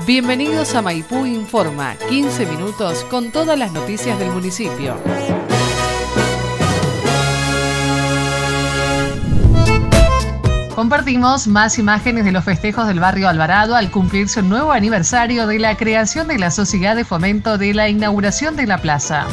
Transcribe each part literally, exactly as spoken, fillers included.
Bienvenidos a Maipú Informa, quince minutos con todas las noticias del municipio. Compartimos más imágenes de los festejos del barrio Alvarado al cumplirse un nuevo aniversario de la creación de la Sociedad de Fomento de la inauguración de la plaza.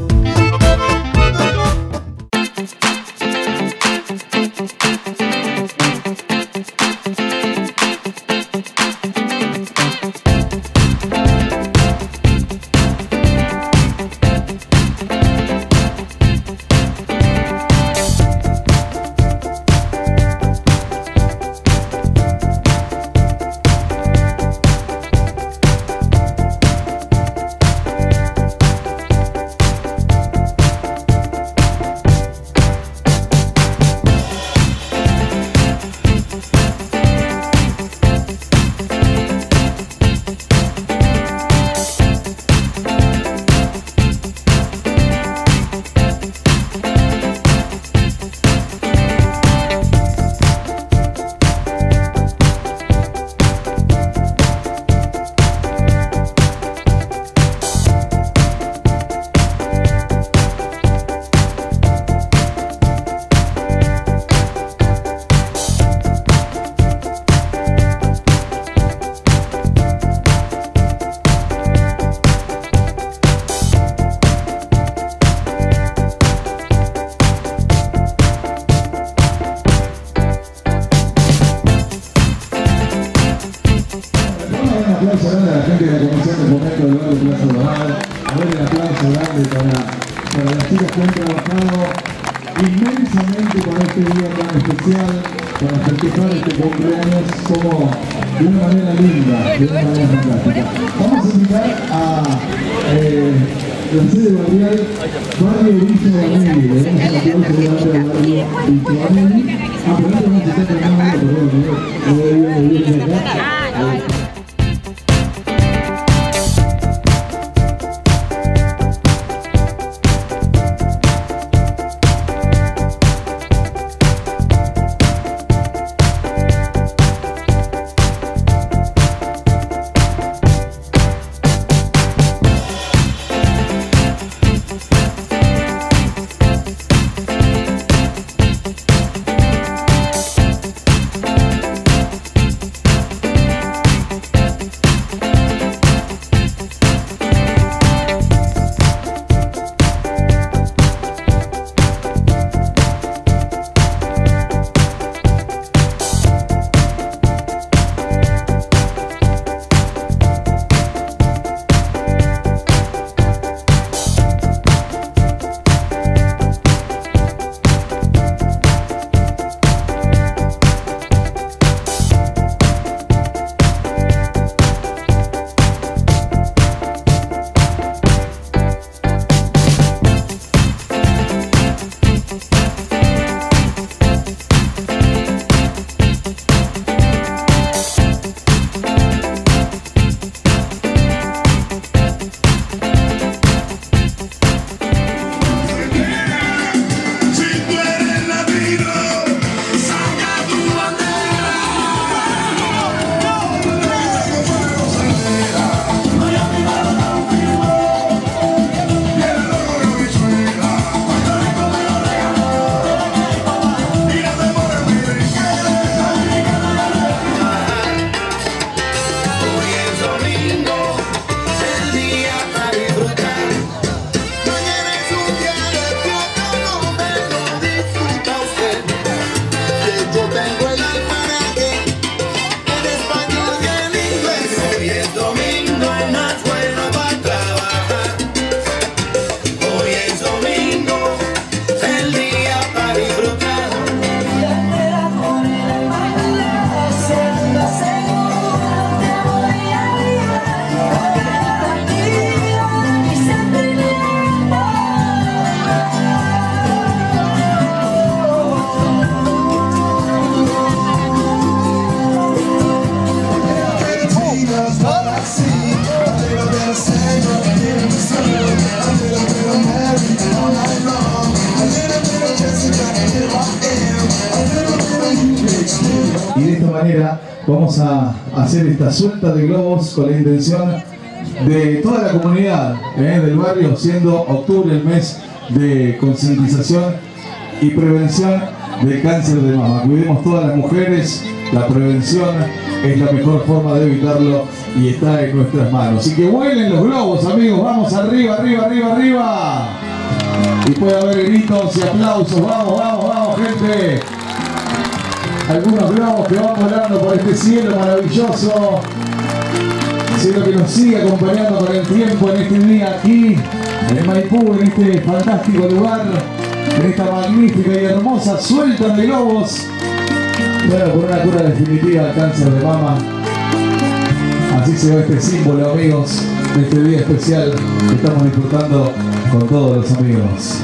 A la gente de la Comisión de Fomento del barrio Plaza Alvarado, a ver el aplauso grande para, para las chicas que han trabajado inmensamente para este día tan especial, para festejar este cumpleaños como de una manera linda, de una manera fantástica. Vamos a invitar a eh, la sede barrial Barrio Villa Vanelli. Le damos un aplauso grande al Barrio Villa Vanelli. Ah, pero antes vamos a estar terminando, perdón, no voy a ir acá. Y de esta manera vamos a hacer esta suelta de globos con la intención de toda la comunidad eh, del barrio, siendo octubre el mes de concientización y prevención del cáncer de mama. Cuidemos todas las mujeres, la prevención es la mejor forma de evitarlo y está en nuestras manos. Así que vuelen los globos, amigos, vamos arriba, arriba, arriba, arriba. Y puede haber gritos y aplausos, vamos, vamos, vamos, gente. Algunos globos que van volando por este cielo maravilloso. Cielo que nos sigue acompañando con el tiempo en este día aquí, en Maipú, en este fantástico lugar, en esta magnífica y hermosa suelta de globos. Bueno, por una cura definitiva al cáncer de mama. Así se ve este símbolo, amigos, de este día especial que estamos disfrutando con todos los amigos.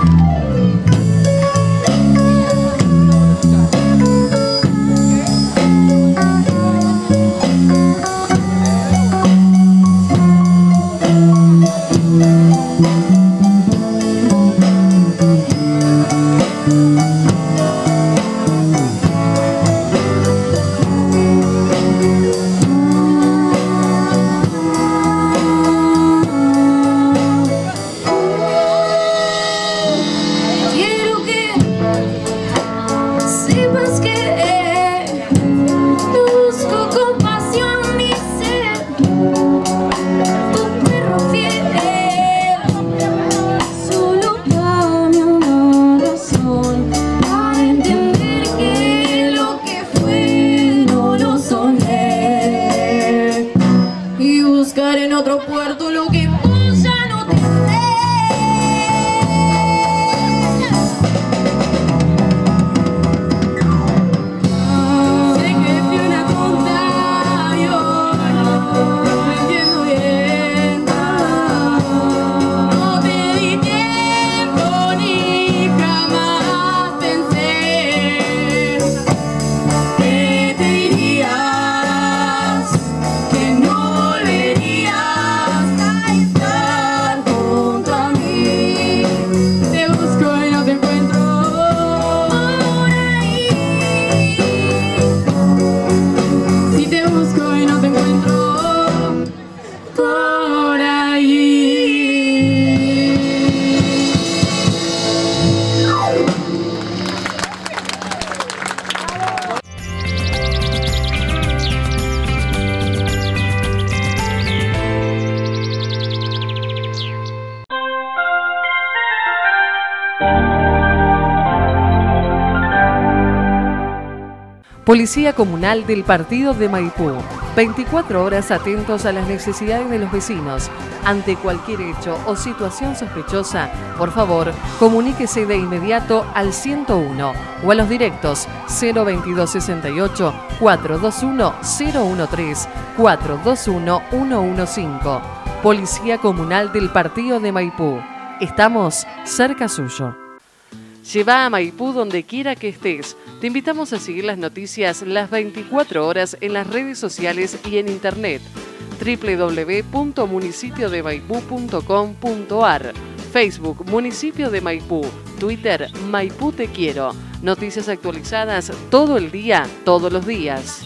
Policía Comunal del Partido de Maipú. veinticuatro horas atentos a las necesidades de los vecinos. Ante cualquier hecho o situación sospechosa, por favor, comuníquese de inmediato al ciento uno o a los directos cero veintidós sesenta y ocho, cuatrocientos veintiuno, cero trece, cuatrocientos veintiuno, ciento quince. Policía Comunal del Partido de Maipú. Estamos cerca suyo. Lleva a Maipú donde quiera que estés. Te invitamos a seguir las noticias las veinticuatro horas en las redes sociales y en internet. doble u doble u doble u punto municipio de maipú punto com punto ar, Facebook Municipio de Maipú, Twitter Maipú Te Quiero. Noticias actualizadas todo el día, todos los días.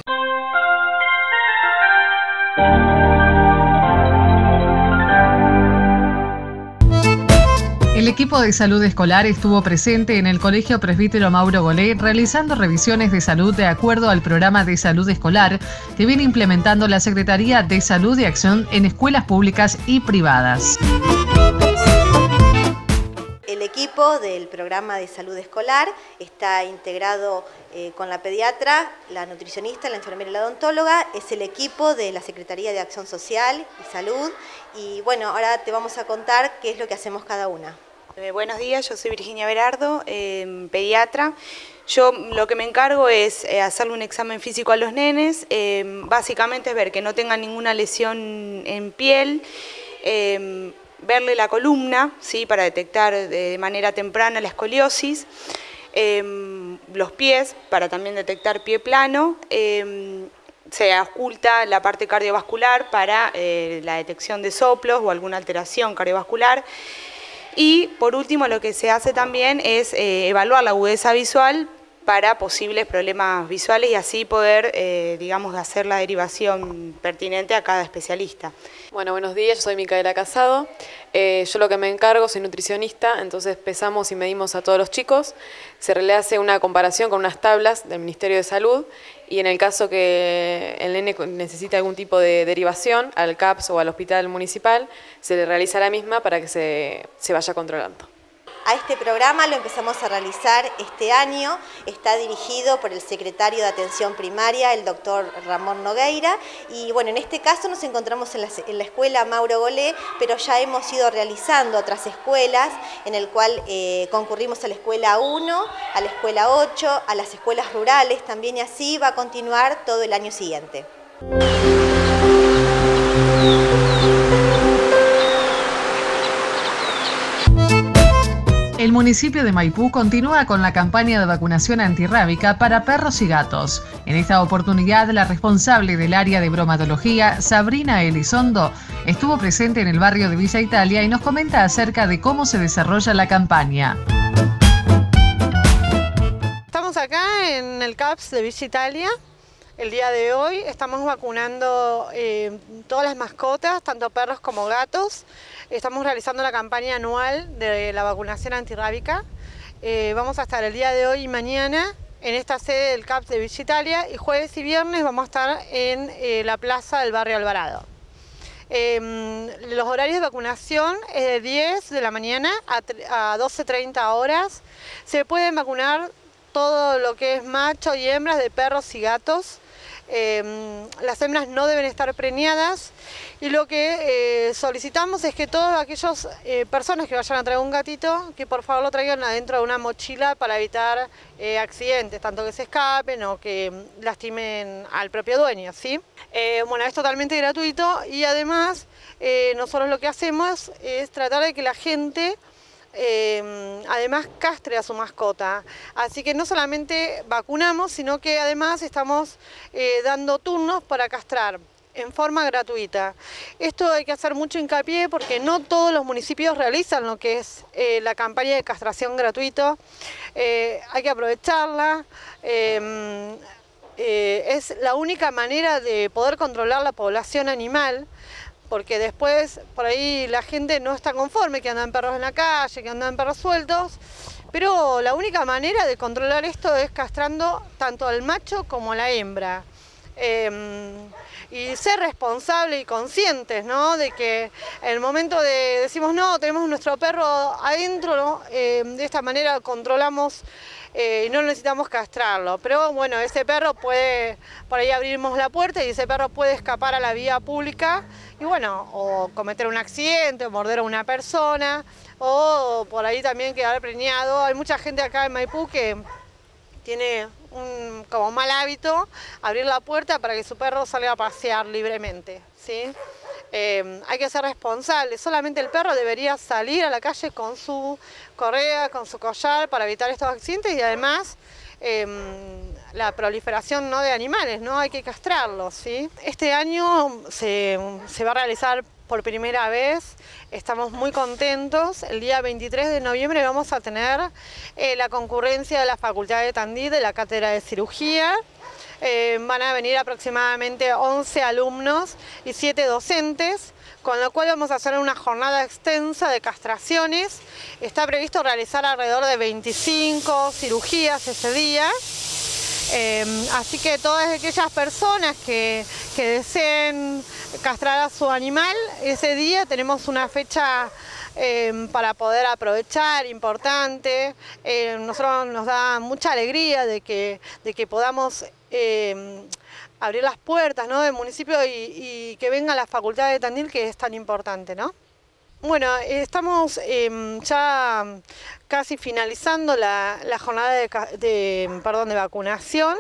El equipo de salud escolar estuvo presente en el Colegio Presbítero Mauro Golé realizando revisiones de salud de acuerdo al programa de salud escolar que viene implementando la Secretaría de Salud y Acción en escuelas públicas y privadas. El equipo del programa de salud escolar está integrado eh, con la pediatra, la nutricionista, la enfermera y la odontóloga. Es el equipo de la Secretaría de Acción Social y Salud. Y bueno, ahora te vamos a contar qué es lo que hacemos cada una. Eh, buenos días, yo soy Virginia Berardo, eh, pediatra. Yo lo que me encargo es eh, hacerle un examen físico a los nenes. Eh, básicamente es ver que no tengan ninguna lesión en piel, eh, verle la columna, ¿sí?, para detectar de manera temprana la escoliosis, eh, los pies para también detectar pie plano, eh, se oculta la parte cardiovascular para eh, la detección de soplos o alguna alteración cardiovascular. Y por último lo que se hace también es eh, evaluar la agudeza visual para posibles problemas visuales y así poder, eh, digamos, hacer la derivación pertinente a cada especialista. Bueno, buenos días, yo soy Micaela Casado. Eh, yo lo que me encargo, soy nutricionista, entonces pesamos y medimos a todos los chicos. Se le hace una comparación con unas tablas del Ministerio de Salud y en el caso que el nene necesite algún tipo de derivación al C A P S o al hospital municipal, se le realiza la misma para que se, se vaya controlando. A este programa lo empezamos a realizar este año, está dirigido por el secretario de Atención Primaria, el doctor Ramón Nogueira, y bueno, en este caso nos encontramos en la, en la escuela Mauro Golé, pero ya hemos ido realizando otras escuelas, en el cual eh, concurrimos a la escuela uno, a la escuela ocho, a las escuelas rurales también, y así va a continuar todo el año siguiente. El municipio de Maipú continúa con la campaña de vacunación antirrábica para perros y gatos. En esta oportunidad, la responsable del área de bromatología, Sabrina Elizondo, estuvo presente en el barrio de Villa Italia y nos comenta acerca de cómo se desarrolla la campaña. Estamos acá en el C A P S de Villa Italia. El día de hoy estamos vacunando eh, todas las mascotas, tanto perros como gatos. Estamos realizando la campaña anual de la vacunación antirrábica. Eh, vamos a estar el día de hoy y mañana en esta sede del C A P S de Villa Italia y jueves y viernes vamos a estar en eh, la plaza del barrio Alvarado. Eh, los horarios de vacunación es de diez de la mañana a, a doce treinta horas. Se pueden vacunar todo lo que es macho y hembras de perros y gatos. Eh, las hembras no deben estar preñadas y lo que eh, solicitamos es que todas aquellas eh, personas que vayan a traer un gatito, que por favor lo traigan adentro de una mochila para evitar eh, accidentes, tanto que se escapen o que lastimen al propio dueño, ¿sí? Eh, bueno, es totalmente gratuito y además eh, nosotros lo que hacemos es tratar de que la gente Eh, además castre a su mascota, así que no solamente vacunamos, sino que además estamos eh, dando turnos para castrar en forma gratuita. Esto hay que hacer mucho hincapié porque no todos los municipios realizan lo que es eh, la campaña de castración gratuito, eh, hay que aprovecharla. eh, eh, es la única manera de poder controlar la población animal, porque después por ahí la gente no está conforme que andan perros en la calle, que andan perros sueltos, pero la única manera de controlar esto es castrando tanto al macho como a la hembra. Eh, y ser responsables y conscientes, ¿no? De que en el momento de decimos no, tenemos nuestro perro adentro, ¿no? Eh, de esta manera controlamos eh, y no necesitamos castrarlo, pero bueno, ese perro puede, por ahí abrimos la puerta y ese perro puede escapar a la vía pública y bueno, o cometer un accidente, o morder a una persona, o por ahí también quedar preñado. Hay mucha gente acá en Maipú que tiene un como mal hábito abrir la puerta para que su perro salga a pasear libremente, ¿sí? Eh, hay que ser responsables, solamente el perro debería salir a la calle con su correa, con su collar para evitar estos accidentes y además eh, la proliferación, ¿no?, de animales, ¿no? Hay que castrarlos, ¿sí? Este año se, se va a realizar por primera vez, estamos muy contentos. El día veintitrés de noviembre vamos a tener eh, la concurrencia de la Facultad de Tandil de la Cátedra de Cirugía. Eh, van a venir aproximadamente once alumnos y siete docentes, con lo cual vamos a hacer una jornada extensa de castraciones. Está previsto realizar alrededor de veinticinco cirugías ese día. Eh, así que todas aquellas personas que, que deseen castrar a su animal, ese día tenemos una fecha eh, para poder aprovechar, importante. Eh, nosotros nos da mucha alegría de que, de que podamos eh, abrir las puertas, ¿no?, del municipio y, y que venga la Facultad de Tandil, que es tan importante, ¿no? Bueno, estamos eh, ya casi finalizando la, la jornada de, de, perdón, de vacunación.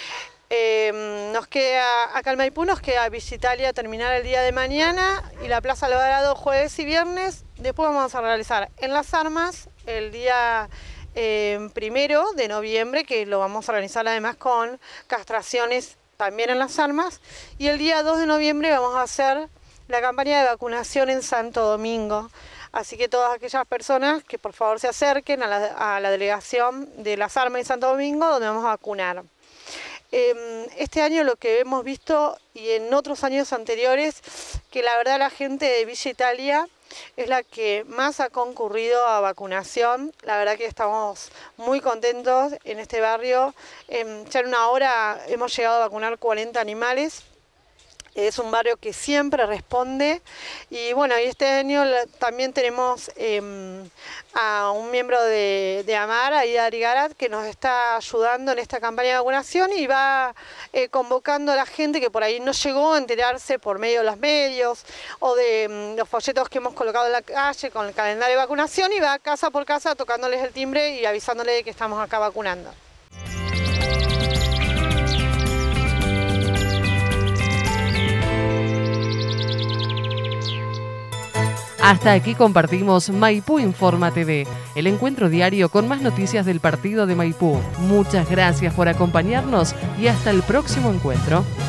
Eh, nos queda, acá en Maipú nos queda Villa Italia terminar el día de mañana y la Plaza Alvarado jueves y viernes. Después vamos a realizar en Las Armas el día eh, primero de noviembre, que lo vamos a realizar además con castraciones también en Las Armas. Y el día dos de noviembre vamos a hacer la campaña de vacunación en Santo Domingo. Así que todas aquellas personas que por favor se acerquen a la, a la delegación de Las Armas de Santo Domingo, donde vamos a vacunar. Este año lo que hemos visto, y en otros años anteriores, que la verdad la gente de Villa Italia es la que más ha concurrido a vacunación. La verdad que estamos muy contentos en este barrio. Ya en una hora hemos llegado a vacunar cuarenta animales. Es un barrio que siempre responde. Y bueno, y este año también tenemos eh, a un miembro de, de AMAR, Aida Arigarat, que nos está ayudando en esta campaña de vacunación y va eh, convocando a la gente que por ahí no llegó a enterarse por medio de los medios o de um, los folletos que hemos colocado en la calle con el calendario de vacunación, y va casa por casa tocándoles el timbre y avisándoles de que estamos acá vacunando. Hasta aquí compartimos Maipú Informa T V, el encuentro diario con más noticias del partido de Maipú. Muchas gracias por acompañarnos y hasta el próximo encuentro.